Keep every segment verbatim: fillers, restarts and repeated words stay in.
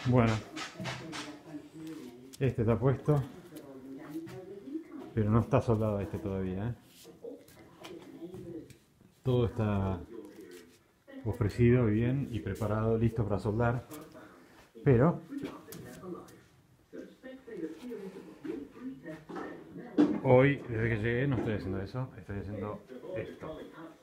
Bueno, este está puesto, pero no está soldado este todavía, ¿eh? Todo está ofrecido bien y preparado, listo para soldar, pero hoy, desde que llegué, no estoy haciendo eso, estoy haciendo esto.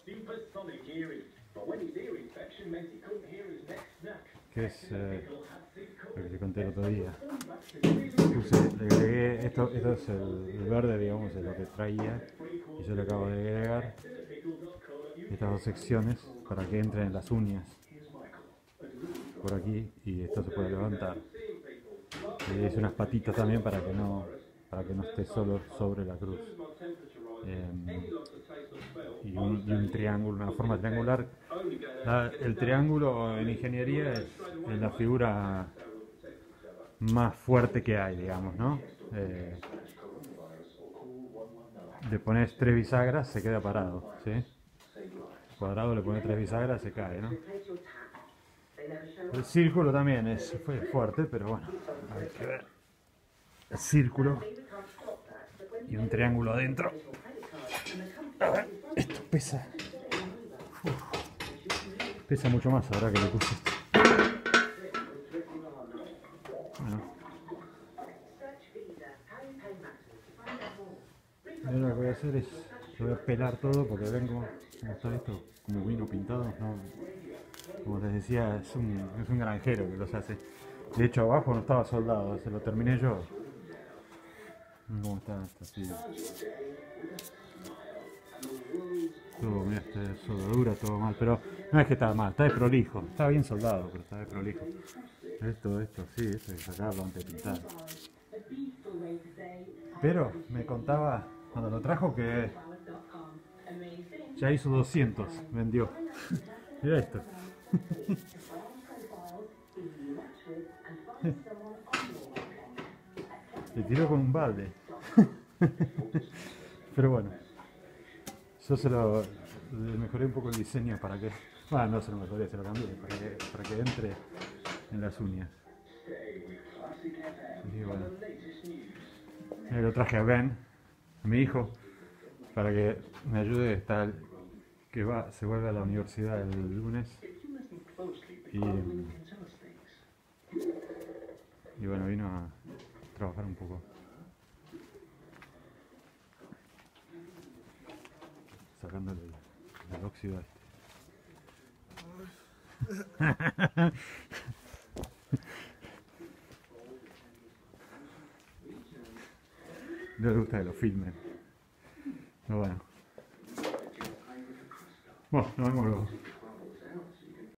Que es eh, lo que te conté el otro día. Puse, le agregué, esto, esto es el, el verde, digamos, es lo que traía, y yo le acabo de agregar estas dos secciones para que entren en las uñas por aquí, y esto se puede levantar. Le hice unas patitas también para que no, para que no esté solo sobre la cruz. Eh, y, un, y un triángulo, una forma triangular. La, el triángulo en ingeniería es, es la figura más fuerte que hay, digamos, ¿no? Eh, le pones tres bisagras, se queda parado, ¿sí? El cuadrado le pones tres bisagras, se cae, ¿no? El círculo también es fue fuerte, pero bueno, hay que ver. El círculo y un triángulo adentro. A ver, esto pesa. Uf, pesa mucho más ahora que le puse esto. Bueno. Ahora lo que voy a hacer es, yo voy a pelar todo porque vengo, como está esto, como vino pintado, ¿no? Como les decía, es un, es un granjero que los hace. De hecho abajo no estaba soldado, se lo terminé yo. ¿Cómo está esto? Así. Todo, mira, esta soldadura, todo mal, pero no es que está mal, está de prolijo, está bien soldado, pero está de prolijo. Esto, esto, sí, esto hay que sacarlo antes de pintar. Pero me contaba cuando lo trajo que ya hizo doscientos, vendió. Mira esto. Le tiró con un balde. Pero bueno, yo se lo le mejoré un poco el diseño para que, bueno, no se lo mejoré, se lo cambié para que, para que entre en las uñas. Y bueno, me lo traje a Ben, a mi hijo, para que me ayude, está, que va, se vuelve a la universidad el lunes. Y, y bueno, vino a trabajar un poco. Sacándole el, el óxido a este. No le gusta que lo filmen. Pero bueno. Bueno, nos vemos luego.